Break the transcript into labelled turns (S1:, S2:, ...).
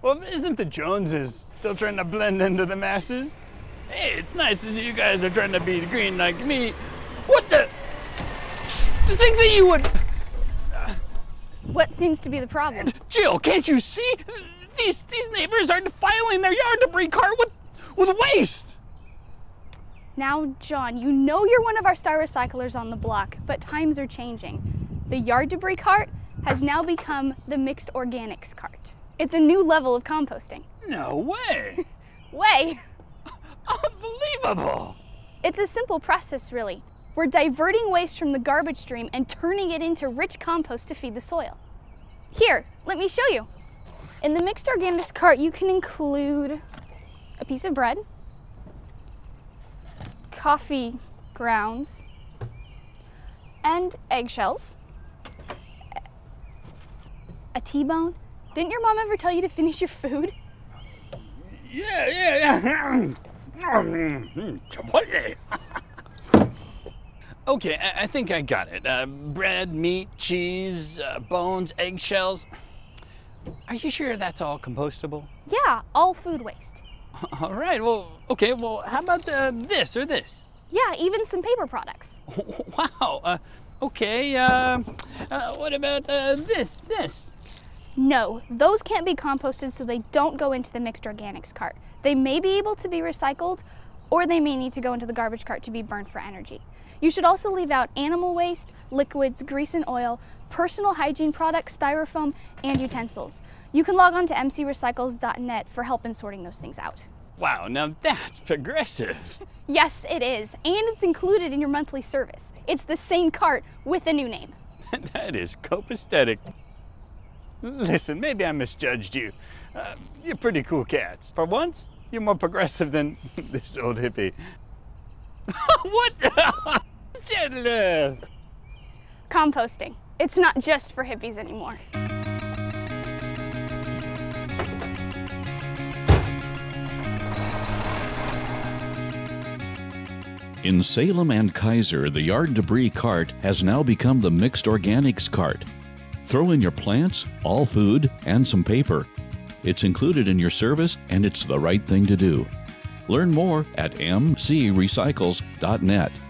S1: Well, isn't the Joneses still trying to blend into the masses? Hey, it's nice to see you guys are trying to be green like me. What the? To think that you would...
S2: What seems to be the problem?
S1: Jill, can't you see? These neighbors are defiling their yard debris cart with waste.
S2: Now, John, you know you're one of our star recyclers on the block, but times are changing. The yard debris cart has now become the mixed organics cart. It's a new level of composting.
S1: No way.
S2: Way.
S1: Unbelievable.
S2: It's a simple process, really. We're diverting waste from the garbage stream and turning it into rich compost to feed the soil. Here, let me show you. In the mixed organics cart, you can include a piece of bread, coffee grounds, and eggshells, a T-bone. Didn't your mom ever tell you to finish your food?
S1: Yeah. Chipotle. Okay, I think I got it. Bread, meat, cheese, bones, eggshells. Are you sure that's all compostable?
S2: Yeah, all food waste.
S1: All right, well, okay, well, how about this or this?
S2: Yeah, even some paper products.
S1: Wow, okay, what about this?
S2: No, those can't be composted, so they don't go into the mixed organics cart. They may be able to be recycled, or they may need to go into the garbage cart to be burned for energy. You should also leave out animal waste, liquids, grease and oil, personal hygiene products, styrofoam, and utensils. You can log on to mcrecycles.net for help in sorting those things out.
S1: Wow, now that's progressive.
S2: Yes, it is, and it's included in your monthly service. It's the same cart with a new name.
S1: That is copacetic. Listen, maybe I misjudged you. You're pretty cool cats. For once, you're more progressive than this old hippie. What?
S2: Composting. It's not just for hippies anymore.
S3: In Salem and Kaiser, the yard debris cart has now become the mixed organics cart. Throw in your plants, all food, and some paper. It's included in your service, and it's the right thing to do. Learn more at mcrecycles.net.